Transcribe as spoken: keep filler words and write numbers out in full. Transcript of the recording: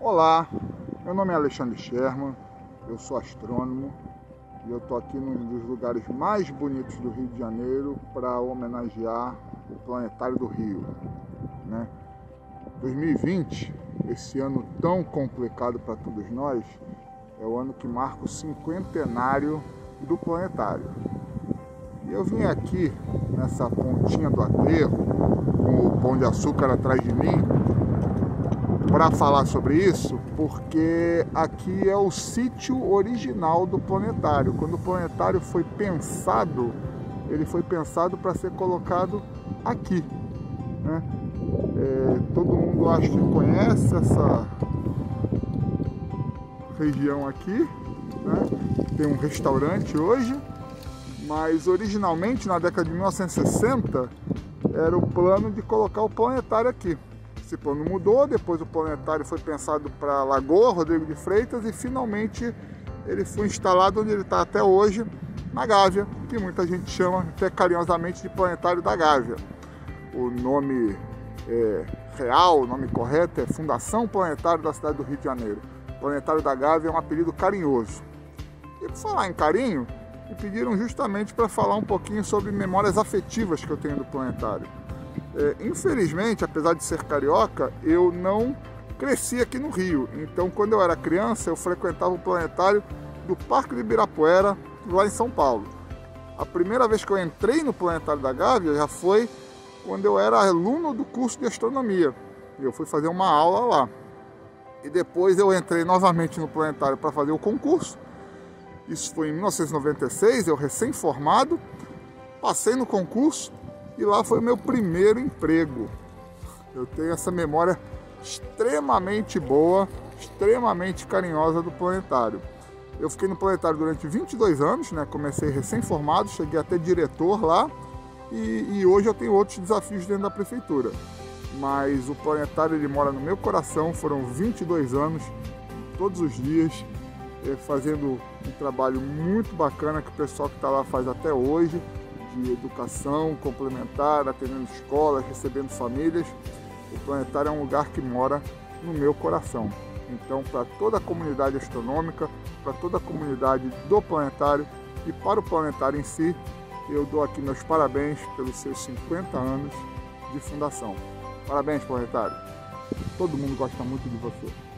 Olá, meu nome é Alexandre Sherman, eu sou astrônomo e eu estou aqui num dos lugares mais bonitos do Rio de Janeiro para homenagear o Planetário do Rio, né? dois mil e vinte, esse ano tão complicado para todos nós, é o ano que marca o cinquentenário do Planetário. E eu vim aqui nessa pontinha do aterro, com o Pão de Açúcar atrás de mim, para falar sobre isso, porque aqui é o sítio original do planetário. Quando o planetário foi pensado, ele foi pensado para ser colocado aqui, né? É, todo mundo acho que conhece essa região aqui, né? Tem um restaurante hoje, mas originalmente na década de mil novecentos e sessenta era o plano de colocar o planetário aqui. Esse plano mudou, depois o planetário foi pensado para Lagoa Rodrigo de Freitas e finalmente ele foi instalado onde ele está até hoje, na Gávea, que muita gente chama até carinhosamente de Planetário da Gávea. O nome é, real, o nome correto é Fundação Planetário da cidade do Rio de Janeiro. Planetário da Gávea é um apelido carinhoso. E por falar em carinho, me pediram justamente para falar um pouquinho sobre memórias afetivas que eu tenho do planetário. É, infelizmente, apesar de ser carioca, eu não cresci aqui no Rio. Então, quando eu era criança, eu frequentava o planetário do Parque de Ibirapuera, lá em São Paulo. A primeira vez que eu entrei no Planetário da Gávea já foi quando eu era aluno do curso de astronomia. Eu fui fazer uma aula lá. E depois eu entrei novamente no planetário para fazer o concurso. Isso foi em mil novecentos e noventa e seis, eu recém-formado, passei no concurso. E lá foi o meu primeiro emprego. Eu tenho essa memória extremamente boa, extremamente carinhosa do planetário. Eu fiquei no planetário durante vinte e dois anos, né? Comecei recém-formado, cheguei até diretor lá e, e hoje eu tenho outros desafios dentro da prefeitura. Mas o planetário ele mora no meu coração, foram vinte e dois anos, todos os dias, fazendo um trabalho muito bacana que o pessoal que está lá faz até hoje, de educação complementar, atendendo escolas, recebendo famílias. O planetário é um lugar que mora no meu coração. Então, para toda a comunidade astronômica, para toda a comunidade do planetário e para o planetário em si, eu dou aqui meus parabéns pelos seus cinquenta anos de fundação. Parabéns, planetário! Todo mundo gosta muito de você.